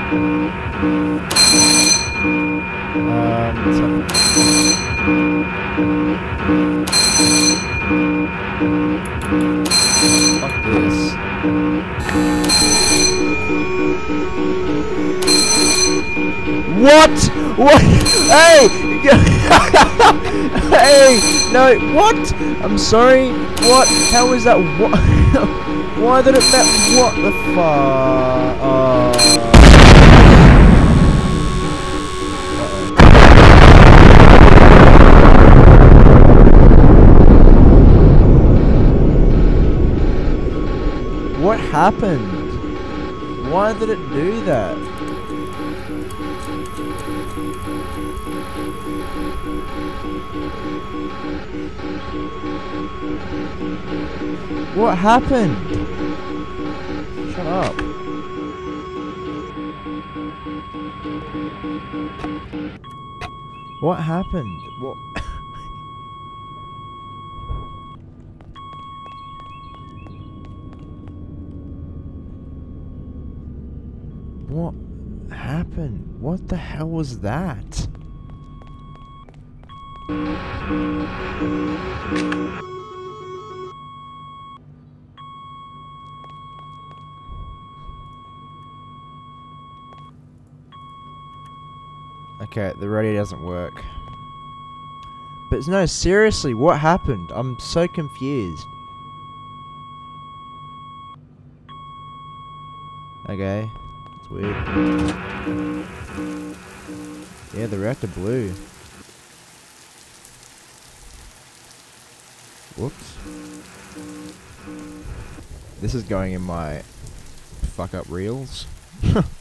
Fuck this. What? What? Hey! Hey! No, what? I'm sorry. What? How is that? What? Why did it matter? What the fuck? What happened? Why did it do that? What happened? Shut up. What happened? What? What happened? What the hell was that? Okay, the radio doesn't work. But no, seriously, what happened? I'm so confused. Okay. Weird. Yeah, the reactor blew. Whoops. This is going in my fuck up reels.